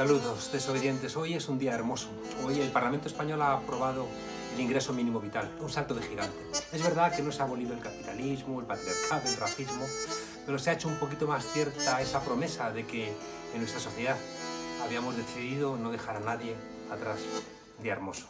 Saludos, desobedientes. Hoy es un día hermoso. Hoy el Parlamento Español ha aprobado el ingreso mínimo vital, un salto de gigante. Es verdad que no se ha abolido el capitalismo, el patriarcado, el racismo, pero se ha hecho un poquito más cierta esa promesa de que en nuestra sociedad habíamos decidido no dejar a nadie atrás. Día hermoso.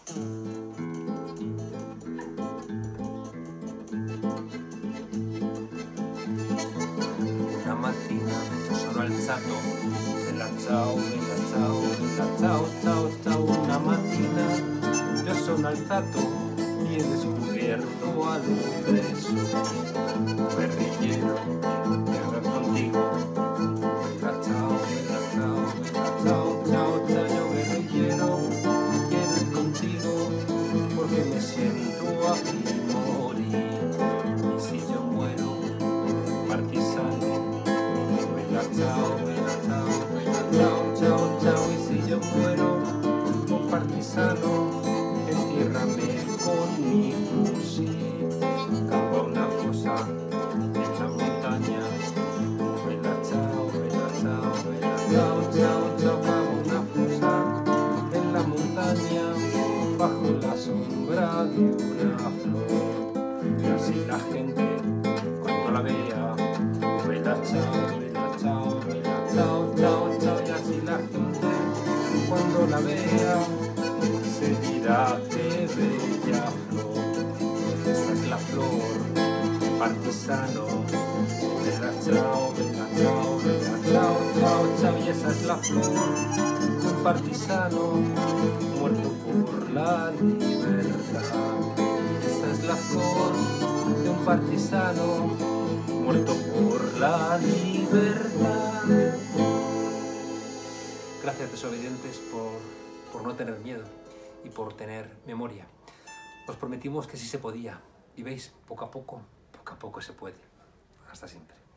Una mattina sono alzato, bella ciao, ciao, ciao, ciao. Una mattina yo sono alzato y he descubierto algo preso. Guerrillero, guerra contigo. Bella ciao, ciao, ciao, ciao. Yo guerrillero, quiero ir contigo porque me siento aquí morir. Y si yo muero, partisano. Ciao, ciao, ciao, ciao. Y si yo muero, un partisano, entiérrame con mi fusil. Cava una fosa en la montaña. Ciao, ciao, ciao, ciao. Cava una fosa en la montaña, bajo la sombra de una flor. Y así la gente, cuando la vea, ciao, ciao, ciao, ciao, ciao. Y así la gente cuando la vea se dirá qué bella flor. Esa es la flor, partisano. Bella ciao, ciao, ciao, ciao, ciao. Y esa es la flor, un partisano muerto por la libertad. Esa es la flor de un partisano muerto por la libertad. Gracias, desobedientes, por no tener miedo y por tener memoria. Os prometimos que sí se podía y veis, poco a poco se puede. Hasta siempre.